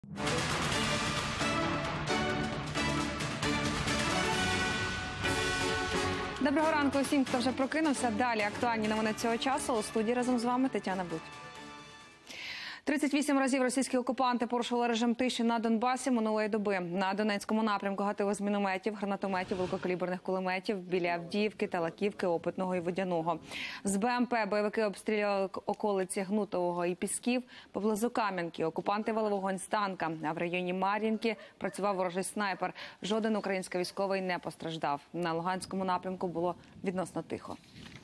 Доброго ранку усім, хто вже прокинувся. Далі актуальні новини цього часу. У студії разом з вами Тетяна Будь. 38 разів російські окупанти порушували режим тиші на Донбасі минулої доби. На Донецькому напрямку гатили з мінометів, гранатометів, великокаліберних кулеметів біля Авдіївки, Талаківки, Опитного і Водяного. З БМП бойовики обстрілювали околиці Гнутового і Пісків. Поблизу Кам'янки окупанти вели вогонь з танка. А в районі Мар'їнки працював ворожий снайпер. Жоден український військовий не постраждав. На Луганському напрямку було відносно тихо.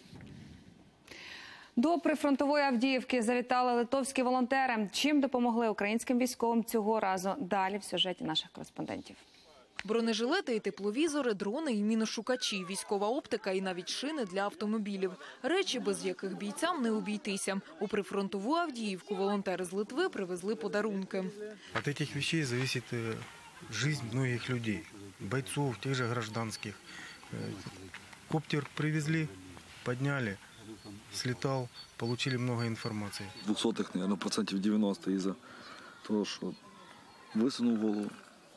До прифронтової Авдіївки завітали литовські волонтери. Чим допомогли українським військовим цього разу? Далі в сюжеті наших кореспондентів. Бронежилети і тепловізори, дрони і міношукачі, військова оптика і навіть шини для автомобілів. Речі, без яких бійцям не обійтися. У прифронтову Авдіївку волонтери з Литви привезли подарунки. Від цих речей залежить життя багатьох людей, бойців, тих же гражданських. Коптер привезли, підняли. Слетал, получили много информации. 200-х, наверное, 90% из-за того, что высунул голову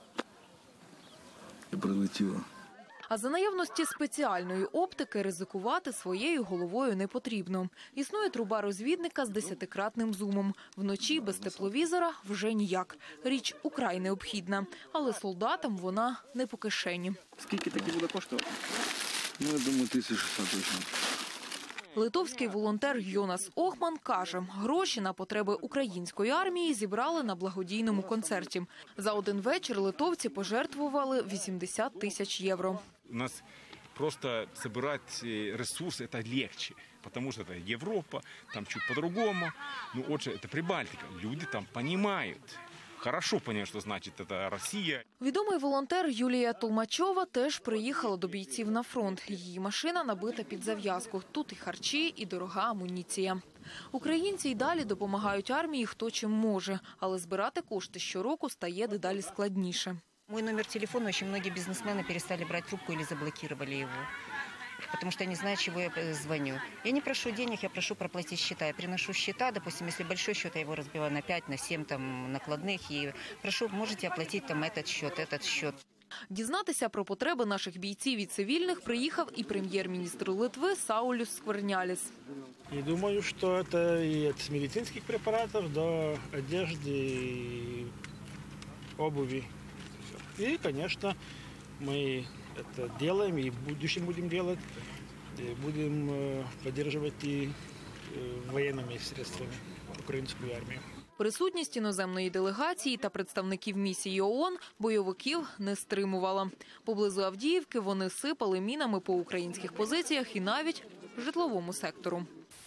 и прилетело. А за наявності спеціальної оптики ризикувати своєю головою не потрібно. Існує труба розвідника з 10-кратним зумом. Вночі без тепловізора вже ніяк. Річ украй необхідна, але солдатам вона не по кишені. Скільки такі буде коштувати? Ну, я думаю, 1060 точно. Литовський волонтер Йонас Охман каже, гроші на потреби української армії зібрали на благодійному концерті. За один вечір литовці пожертвували 80 тисяч євро. У нас просто собирать ресурсы это легче, потому что это Европа, там чуть по-другому. Ну, отже, это Прибалтика, люди там понимают. Хорошо понимаю, що значить це Росія. Відомий волонтер Юлія Толмачова теж приїхала до бійців на фронт. Її машина набита під зав'язку. Тут і харчі, і дорога амуніція. Українці й далі допомагають армії хто чим може, але збирати кошти щороку стає дедалі складніше. Мой номер телефона очень многие бизнесмены перестали брать трубку или заблокировали его. Потому что они знают, чего я звоню. Я не прошу денег, я прошу проплатить счета. Я приношу счета, допустим, если большой счет, я его разбиваю на 5, на 7 там, накладных. И прошу, можете оплатить там этот счет. Дізнатися про потреби наших бійців і цивільних приїхав і прем'єр-міністр Литви Саулюс Скверняліс. И думаю, что это и от медицинских препаратов до одежды, обуви. И, конечно, мы это делаем и в будущем будем делать. И будем поддерживать и военными средствами украинскую армию. Присутність іноземної делегації та представників місії ООН бойовиків не стримувала. Поблизу Авдіївки вони сипали мінами по українських позиціях і навіть житловому сектору.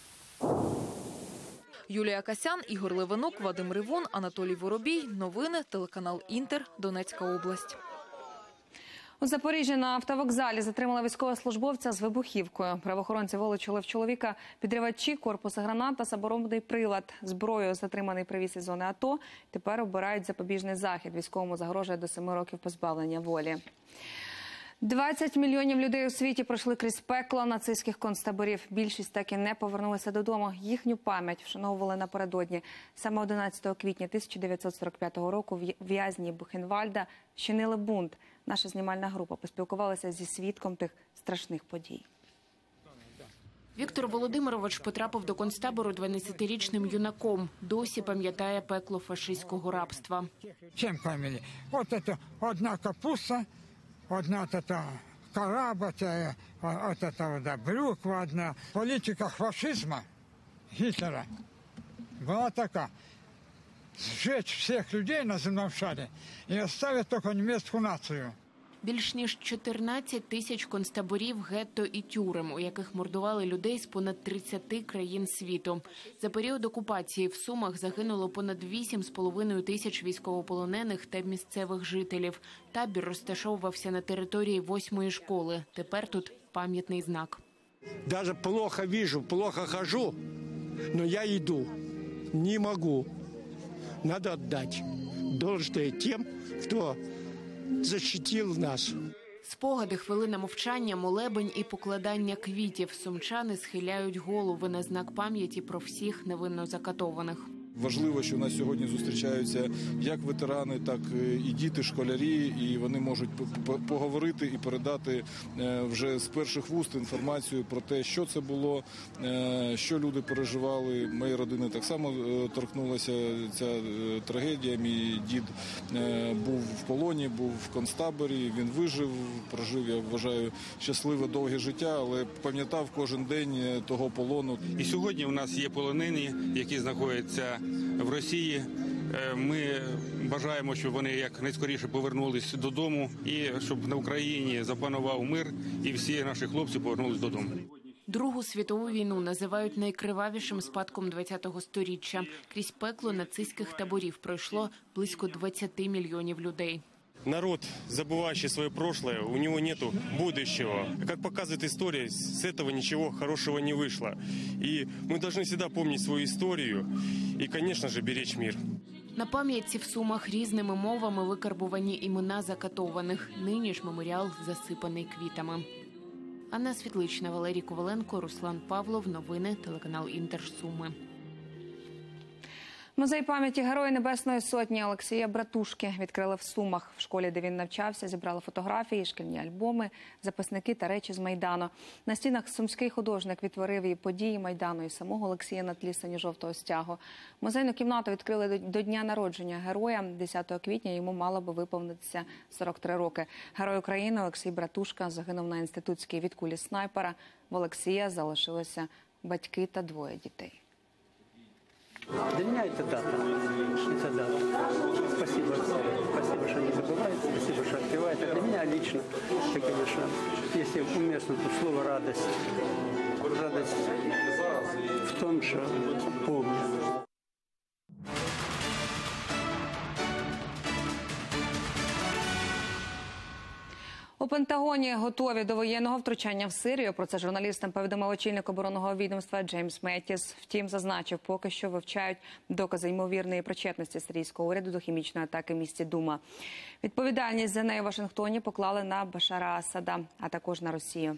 Юлія Касян, Ігор Левинок, Вадим Ривун, Анатолій Воробій. Новини, телеканал «Інтер», Донецька область. У Запоріжжі на автовокзалі затримали військовослужбовця з вибухівкою. Правоохоронці вилучили в чоловіка підривачі, корпуси гранат та саморобний прилад. Зброю затриманий привіз із зони АТО. Тепер обирають запобіжний захід. Військовому загрожує до 7 років позбавлення волі. 20 мільйонів людей у світі пройшли крізь пекло нацистських концтаборів. Більшість так і не повернулися додому. Їхню пам'ять вшановували напередодні. Саме 11 квітня 1945 року в'язні Бухенвальда чинили бунт. Наша знімальна група поспілкувалася зі свідком тих страшних подій. Віктор Володимирович потрапив до концтабору 12-річним юнаком. Досі пам'ятає пекло фашистського рабства. Чим пам'ятаю? От це одна капуста, одна така кораба, от це брюква одна. Політика фашизму Гітлера була така. Сжечь всіх людей на земному шарі і оставити тільки німецьку націю. Більш ніж 14 тисяч концтаборів, гетто і тюрем, у яких мордували людей з понад 30 країн світу. За період окупації в Сумах загинуло понад 8,5 тисяч військовополонених та місцевих жителів. Табір розташовувався на території 8-ї школи. Тепер тут пам'ятний знак. Даже плохо вижу, плохо хожу, но я иду. Не могу. Надо отдать должное тем, кто защитил нас. Спогади, хвилина мовчання, молебень і покладання квітів. Сумчани схиляють голови на знак пам'яті про всіх невинно закатованих. Важливо, що у нас сьогодні зустрічаються як ветерани, так і діти, школярі, і вони можуть поговорити і передати вже з перших вуст інформацію про те, що це було, що люди переживали. Моєї родини так само торкнулася ця трагедія. Мій дід був в полоні, був в концтаборі, він вижив, прожив, я вважаю, щасливе, довге життя, але пам'ятав кожен день того полону. І сьогодні у нас є полонені, які знаходяться в Росії. Ми бажаємо, щоб вони якнайскоріше повернулись додому і щоб на Україні запанував мир і всі наші хлопці повернулись додому. Другу світову війну називають найкривавішим спадком ХХ століття. Крізь пекло нацистських таборів пройшло близько 20 мільйонів людей. Народ, забывающий свое прошлое, у него нету будущего. Как показывает история, с этого ничего хорошего не вышло. И мы должны всегда помнить свою историю и, конечно же, беречь мир. На пам'ятці в Сумах різними мовами викарбувані імена закатованих. Нині ж меморіал засипаний квітами. Анна Світлична, Валерій Коваленко, Руслан Павлов. Новини, телеканал Інтер, Суми. Музей пам'яті Героя Небесної Сотні Олексія Братушки відкрили в Сумах. В школі, де він навчався, зібрали фотографії, шкільні альбоми, записники та речі з Майдану. На стінах сумський художник відтворив і події Майдану, і самого Олексія на тлі синьо-жовтого стягу. Музейну кімнату відкрили до дня народження героя. 10 квітня йому мало би виповнитися 43 роки. Герой України Олексій Братушка загинув на інститутській від кулі снайпера. В Олексія залишилися батьки та 2 дітей. Для меня это дата. Это дата. Спасибо. Спасибо, что не забывает. Спасибо, что открывает. А для меня лично, это, конечно, если уместно тут слово «радость». Радость в том, что помню. У Пентагоні готові до воєнного втручання в Сирію. Про це журналістам повідомив очільник оборонного відомства Джеймс Меттіс. Втім, зазначив, поки що вивчають докази ймовірної причетності сирійського уряду до хімічної атаки в місті Дума. Відповідальність за неї в Вашингтоні поклали на Башара Асада, а також на Росію.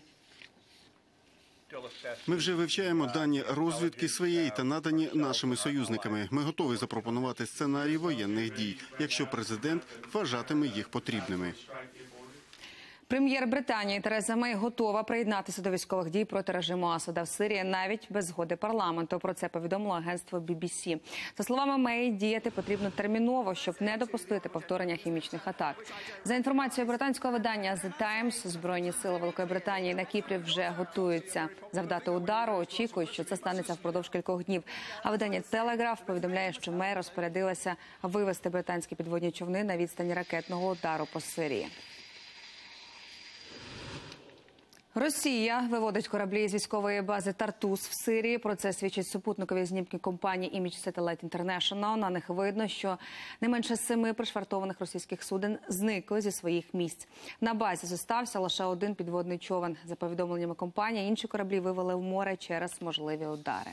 Ми вже вивчаємо дані розвідки своєї та надані нашими союзниками. Ми готові запропонувати сценарій воєнних дій, якщо президент вважатиме їх потрібними. Прем'єр Британії Тереза Мей готова приєднатися до військових дій проти режиму Асада в Сирії навіть без згоди парламенту. Про це повідомило агентство BBC. За словами Мей, діяти потрібно терміново, щоб не допустити повторення хімічних атак. За інформацією британського видання The Times, Збройні сили Великої Британії на Кіпрі вже готуються завдати удару. Очікують, що це станеться впродовж кількох днів. А видання Телеграф повідомляє, що Мей розпорядилася вивести британські підводні човни на відстані ракетного удару по Сирії. Росія виводить кораблі з військової бази Тартус в Сирії. Про це свідчать супутникові знімки компанії Image Satellite International. На них видно, що не менше 7 пришвартованих російських суден зникли зі своїх місць. На базі зостався лише 1 підводний човен. За повідомленнями компанії, інші кораблі вивели в море через можливі удари.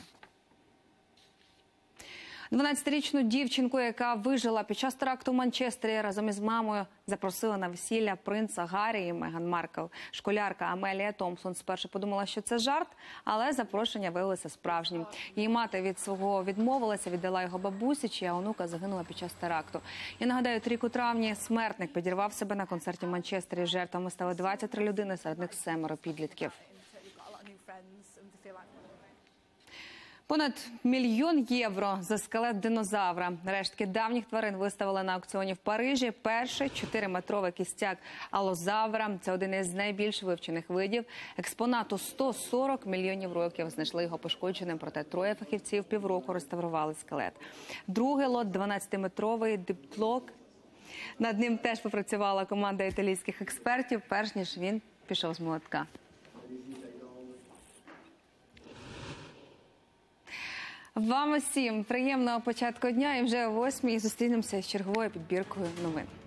12-річну дівчинку, яка вижила під час теракту в Манчестері, разом із мамою запросили на весілля принца Гаррі і Меган Маркл. Школярка Амелія Томпсон спершу подумала, що це жарт, але запрошення виявилося справжнім. Її мати від свого відмовилася, віддала його бабусі, чия онука загинула під час теракту. Я нагадаю, торік у травні смертник підірвав себе на концерті в Манчестері. Жертвами стали 23 людини, серед них 7 підлітків. Понад $1 мільйон за скелет динозавра. Рештки давніх тварин виставили на аукціоні в Парижі. Перший 4-метровий кістяк алозавра. Це один із найбільш вивчених видів. Експонату 140 мільйонів років. Знайшли його пошкодженим, проте 3 фахівців півроку реставрували скелет. Другий лот – 12-метровий диплок. Над ним теж попрацювала команда італійських експертів, перш ніж він пішов з молотка. Вам усім приємного початку дня і вже о 8-й зустрінемося з черговою підбіркою новин.